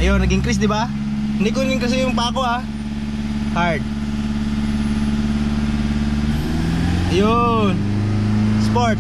Ayun, nag-increase, di ba? Hindi ko in-increase yung pako ha. Hard. Ayun. Sport.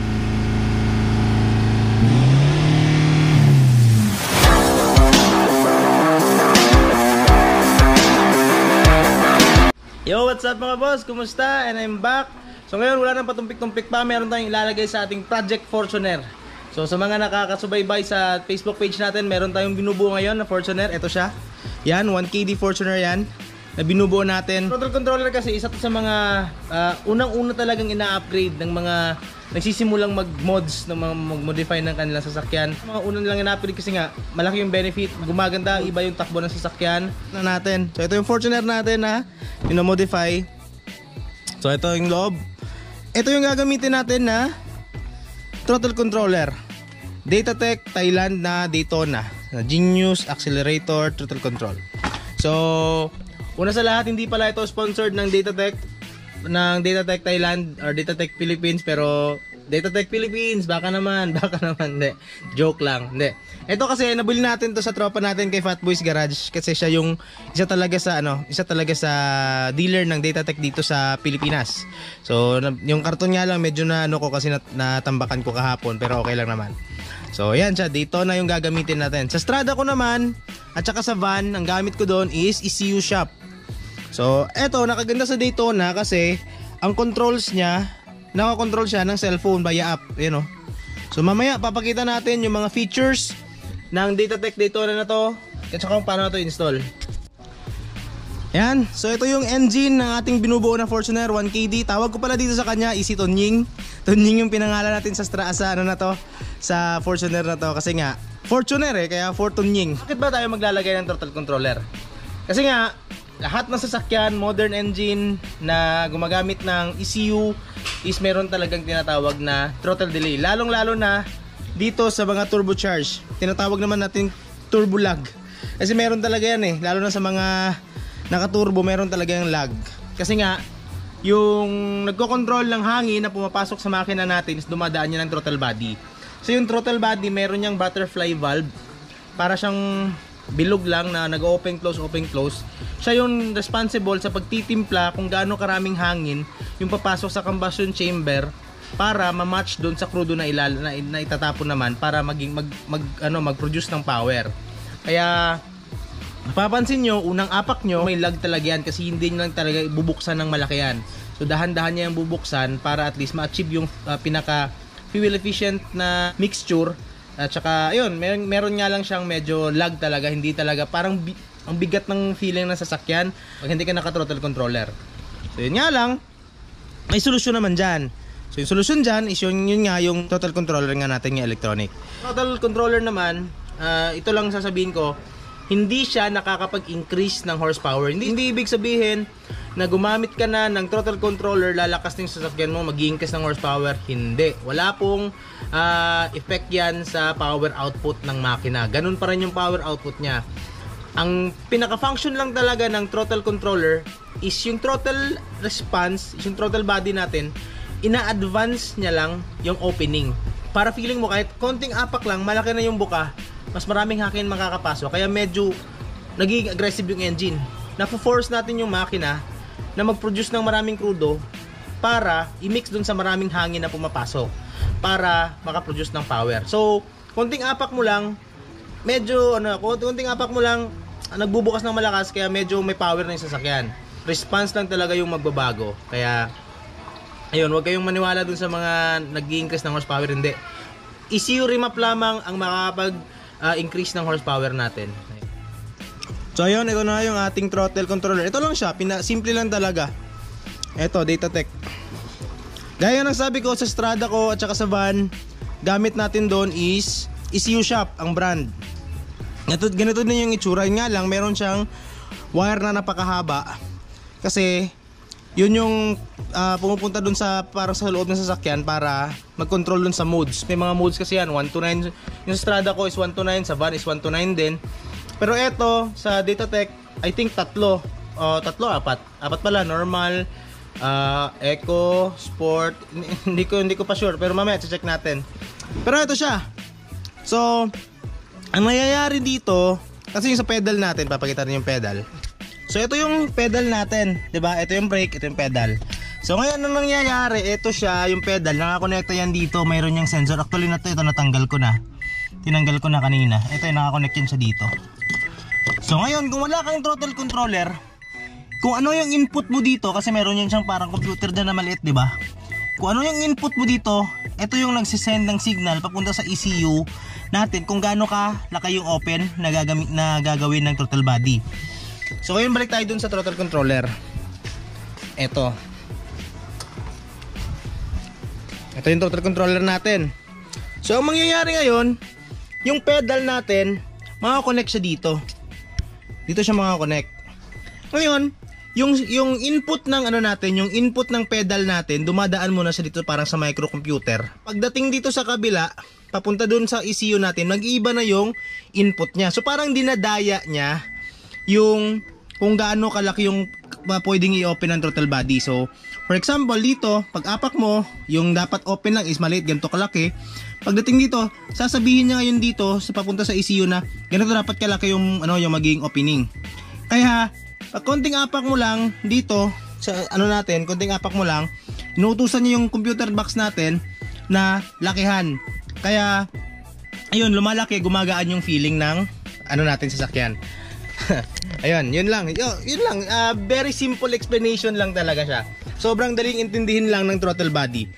Yo, what's up mga boss? Kumusta? And I'm back. So ngayon wala nang patumpik-tumpik pa. Meron tayong ilalagay sa ating Project Fortuner. So sa mga nakakasubaybay sa Facebook page natin, meron tayong binubuo ngayon na Fortuner. Ito siya. Yan, 1KD Fortuner yan na binubuo natin. Throttle controller kasi isa to sa mga unang-una talagang ina-upgrade ng mga nagsisimulang mag-mods, ng mga mag-modify ng kanilang sasakyan. Mga unang lang ina-upgrade kasi nga malaki yung benefit, gumaganda, iba yung takbo ng sasakyan na natin. So ito yung Fortuner natin na ino-modify. So ito yung loob. Ito yung gagamitin natin na throttle controller. Datatech Thailand na Daytona na Genius Accelerator Throttle Control. So una sa lahat, hindi pala ito sponsored ng Datatech Thailand or Datatech Philippines, pero Datatech Philippines, baka naman, hindi. Joke lang, hindi. Ito kasi nabili natin to sa tropa natin kay Fat Boys Garage kasi siya yung isa talaga sa dealer ng Datatech dito sa Pilipinas. So yung karton nga lang medyo na ko kasi natambakan ko kahapon, pero okay lang naman. So yan siya, dito na yung gagamitin natin. Sa Strada ko naman at saka sa van, ang gamit ko doon is ECU shop. So eto, nakaganda sa Daytona kasi ang controls niya, nakakontrol siya ng cellphone via app, you know. So mamaya papakita natin yung mga features ng Datatech Daytona na to at saka kung paano na to install. Yan, so ito yung engine ng ating binubuo na Fortuner 1KD. Tawag ko pala dito sa kanya, Easy Tunying. Tunying yung pinangalan natin sa sa Fortuner na to kasi nga Fortuner kaya Fortunying. Bakit ba tayo maglalagay ng throttle controller? Kasi nga lahat ng sasakyan, modern engine na gumagamit ng ECU is meron talagang tinatawag na throttle delay. Lalong-lalo na dito sa mga turbocharged. Tinatawag naman natin turbo lag. Kasi meron talaga yan lalo na sa mga naka-turbo, meron talaga yung lag. Kasi nga yung nagko-control ng hangin na pumapasok sa makina natin is dumadaan niya ng throttle body. So yung throttle body meron niyang butterfly valve, para siyang bilog lang na nag-open close. Siya yung responsible sa pagtitimpla kung gaano karaming hangin yung papasok sa combustion chamber para ma-match doon sa crudo na itatapon naman para mag-produce ng power. Kaya mapapansin nyo, unang apak nyo may lag talaga yan kasi hindi nyo lang talaga bubuksan ng malaki yan. So dahan-dahan niya yung bubuksan para at least ma-achieve yung pinaka fuel efficient na mixture. At saka ayun, meron nga lang siyang medyo lag talaga, hindi talaga parang ang bigat ng feeling ng sasakyan pag hindi ka naka-throttle controller. So yun nga lang, may solusyon naman dyan. So yung solusyon dyan is yun nga yung throttle controller nga natin, yung electronic. Throttle controller naman, ito lang sasabihin ko, hindi siya nakakapag-increase ng horsepower. Hindi ibig sabihin na gumamit ka na ng throttle controller, lalakas ng sasakyan mo, mag-i-increase ng horsepower. Hindi. Wala pong effect yan sa power output ng makina. Ganun pa rin yung power output niya. Ang pinaka-function lang talaga ng throttle controller is yung throttle response, yung throttle body natin, ina-advance niya lang yung opening. Para feeling mo kahit konting apak lang, malaki na yung buka, mas maraming hangin makakapasok. Kaya medyo nagiging aggressive yung engine. Napo-force natin yung makina na mag-produce ng maraming crudo para i-mix dun sa maraming hangin na pumapasok para makaproduce ng power. So, konting apak mo lang, nagbubukas ng malakas kaya medyo may power na yung sasakyan. Response lang talaga yung magbabago. Kaya, ayun, huwag kayong maniwala dun sa mga nag-i-increase ng horsepower, hindi. ECU remap lamang ang makakapag-increase ng horsepower natin. So ayun, ito na yung ating throttle controller. Ito lang siya, simple lang talaga. Ito, Datatech. Gaya ng sabi ko, sa Strada ko at saka sa van, gamit natin doon is ECU shop, ang brand. Ganito din yung itsura. Nga lang, meron siyang wire na napakahaba. Kasi yun yung pumupunta dun para sa loob ng sasakyan para mag-control dun sa modes. May mga modes kasi yan, 1 to 9. Yung Strada ko is 1 to 9, sa van is 1 to 9 din. Pero eto, sa Datatech, I think apat pala, normal, eco, sport, hindi ko pa sure, pero mamaya check natin. Pero ito siya. So, ang nangyayari dito, Kasi yung sa pedal natin, papakita rin yung pedal. So ito yung pedal natin, 'di ba? Ito yung brake, ito yung pedal. So ngayon ang nangyayari, ito siya, yung pedal, nakakonekta yan dito, mayroon yung sensor. Actually na ito natanggal ko na. Tinanggal ko na kanina. Ito yung nakakonect yan siya dito. So ngayon, kung wala kang throttle controller, kung ano yung input mo dito, kasi meron yan siyang parang computer na maliit, 'di ba? Kung ano yung input mo dito, ito yung nagsisend ng signal papunta sa ECU natin kung gaano ka laki yung open na gagawin ng throttle body. So ngayon balik tayo dun sa throttle controller. Ito yung throttle controller natin. So ang mangyayari ngayon, yung pedal natin makakonect siya dito. Dito siya makakonect. Ngayon, yung input ng ano natin, yung input ng pedal natin, dumadaan muna siya dito parang sa microcomputer. Pagdating dito sa kabila, papunta dun sa ECU natin, mag-iiba na yung input niya. So parang dinadaya niya yung kung gaano kalaki yung pwedeng i-open ng throttle body. So for example dito, pag apak mo, yung dapat open lang is maliit, ganito kalaki. Pagdating dito, sasabihin niya ngayon dito sa papunta sa ECU na ganito dapat kalaki yung yung magiging opening. Kaya pag konting apak mo lang dito sa natin, konting apak mo lang, inuutusan niya yung computer box natin na lakihan. Kaya ayun, lumalaki, gumagaan yung feeling ng natin sasakyan. Ayun, yun lang. Yun lang. Very simple explanation lang talaga siya. Sobrang daling intindihin lang ng throttle body.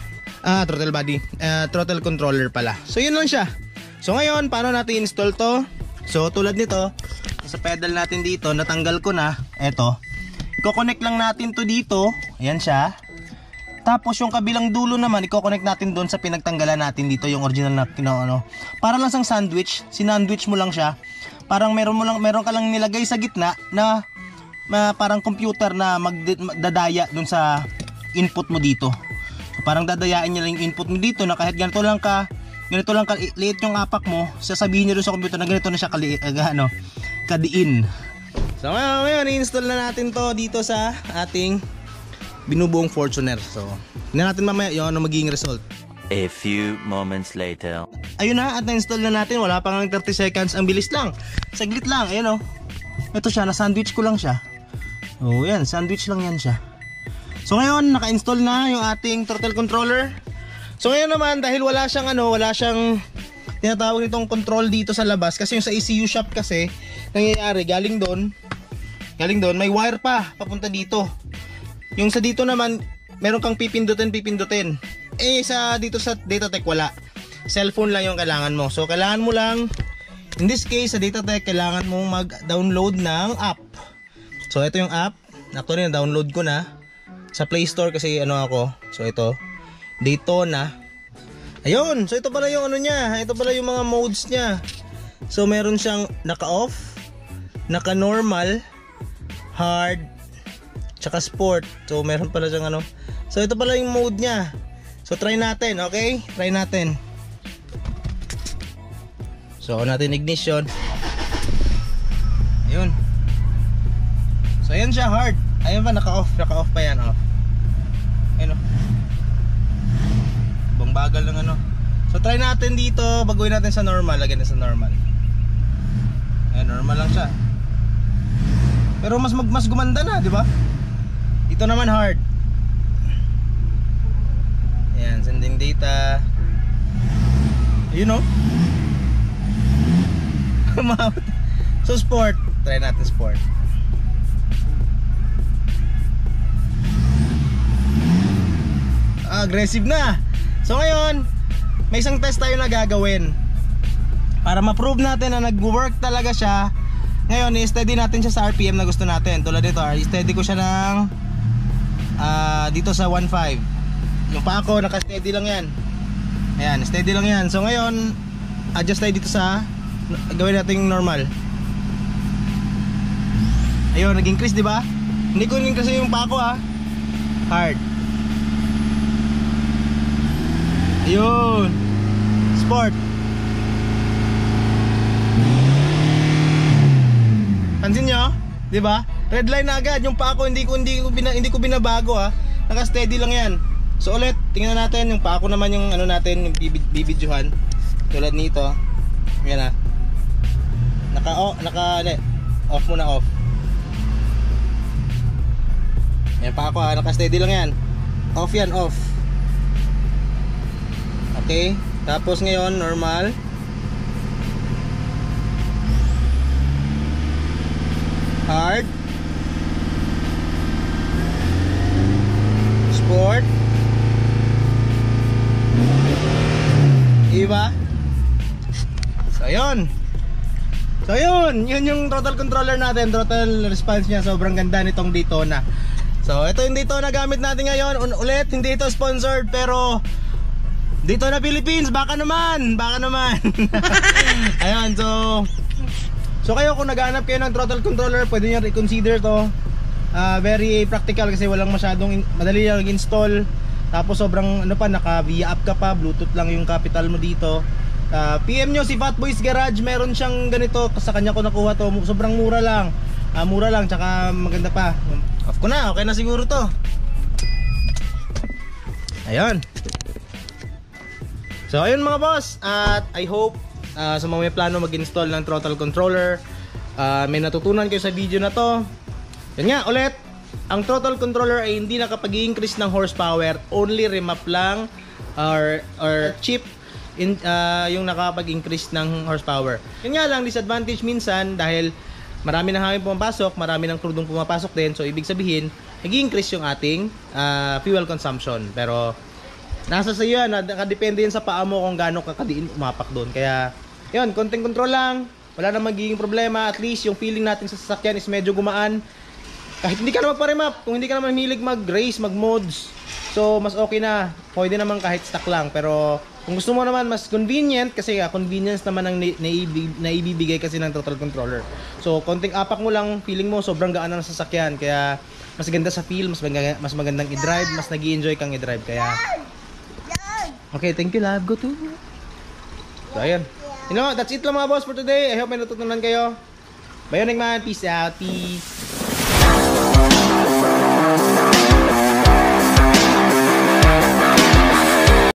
Throttle controller pala. So yun lang siya. So ngayon, paano natin install to? So tulad nito, sa pedal natin dito, natanggal ko na. Eto. I-connect lang natin to dito. Ayan siya. Tapos yung kabilang dulo naman, i-connect natin doon sa pinagtanggalan natin dito, yung original na para lang sang sandwich. Sinandwich mo lang siya. Parang meron ka lang nilagay sa gitna na parang computer na magdadaya doon sa input mo dito. So, parang dadayain niya lang yung input mo dito na kahit ganito lang liit yung apak mo, sasabihin niya doon sa computer na ganito na siya kadiin. So ngayon i-install na natin to dito sa ating binubuong Fortuner. So tingnan natin mamaya yung magiging result. A few moments later. Ayun na, at na-install na natin. Wala pa nga 30 seconds. Ang bilis lang. Saglit lang. Ayun ito siya, na-sandwich ko lang siya. Yan, sandwich lang yan siya. So ngayon, naka-install na yung ating throttle controller. So ngayon naman, dahil wala siyang tinatawag nitong control dito sa labas. Kasi yung sa ECU shop kasi, nangyayari, galing doon, may wire pa, papunta dito. Yung sa dito naman, meron kang pipindutin. Dito sa Datatech wala. Cellphone lang yung kailangan mo. So kailangan mo lang, in this case sa Datatech, kailangan mo mag-download ng app. So ito yung app. Actually na-download ko na sa Play Store kasi ako. So ito, Daytona. Ayun, so ito pala yung niya. Ito pala yung mga modes niya. So meron siyang naka-off, naka-normal, hard, tsaka sport. So meron pala siyang So ito pala yung mode niya. So try natin, okay? Try natin. So on natin ignition. Ayun. So ayan siya, hard. Ayun pa, naka-off pa yan, off. Ayun bang bagal ng So try natin dito, baguhin natin sa normal, lagyan natin sa normal. Ayun, normal lang siya. Pero mas gumanda na, di ba? Ito naman hard. Ayan, sending data. Ayun So sport, try natin sport. Aggressive na. So ngayon, may isang test tayo na gagawin para ma-prove natin na nag-work talaga siya. Ngayon, i-steady natin siya sa RPM na gusto natin. Tulad dito, i-steady ko siya ng dito sa 1.5. Yung pa ako, naka-steady lang yan. Ayan, steady lang yan. So ngayon, adjust tayo dito sa gawin natin normal. Ayun, nag-increase, di ba? Hindi ko increase yung pa ako, hard. Ayun, sport. Pansin nyo, di ba? Red line na agad. Yung pa ako, hindi ko binabago, naka-steady lang yan. So ulit, tingnan natin yung pa ako naman yung natin, yung bibidyohan. Tulad nito. Yan Off muna, off. Yan pa ako naka-steady lang yan. Off yan, off. Okay, tapos ngayon normal. Hard. Sport. Iba. So yun yung throttle controller natin. Throttle response niya sobrang ganda nitong Daytona. So ito yung Daytona gamit natin ngayon. Ulit, hindi ito sponsored pero Daytona Philippines, baka naman. Ayun, so kayo kung naghahanap kayo ng throttle controller, pwede nyo i-consider to. Very practical kasi walang masyadong madali lang install. Tapos sobrang naka via app ka pa, Bluetooth lang yung capital mo dito. PM nyo si Fatboy's Garage, meron siyang ganito, sa kanya ko nakuha to. Sobrang mura lang. Mura lang, tsaka maganda pa. Off ko na, okay na siguro to. Ayun. So ayun mga boss, at I hope sa mga may plano mag-install ng throttle controller, may natutunan kayo sa video na to. Yan nga, ulit, ang throttle controller ay hindi nakapag-increase ng horsepower, only remap lang or chip yung nakapag-increase ng horsepower. Yun nga lang, disadvantage minsan dahil marami ng hangin pumapasok, marami ng krudong pumapasok din. So ibig sabihin, nag-increase yung ating fuel consumption. Pero nasa sa iyo yan, nakadepende yan sa paa mo kung gaano kakadiin umapak doon. Kaya yun, konting control lang, wala na magiging problema. At least yung feeling natin sa sasakyan is medyo gumaan. Kahit hindi ka naman pa-remap, kung hindi ka naman hilig mag-race, mag-mods, so mas okay na, pwede naman kahit stock lang. Pero kung gusto mo naman mas convenient, kasi convenience naman ang naibibigay kasi ng throttle controller. So konting apak mo lang, feeling mo sobrang gaan na ng sasakyan. Kaya mas ganda sa feel, mas magandang i-drive, mas nag-i-enjoy kang i-drive. Kaya okay, thank you love, go to. So ayun, you know, that's it lang mga boss for today. I hope may natutunan kayo. Bionic Man, peace out, peace.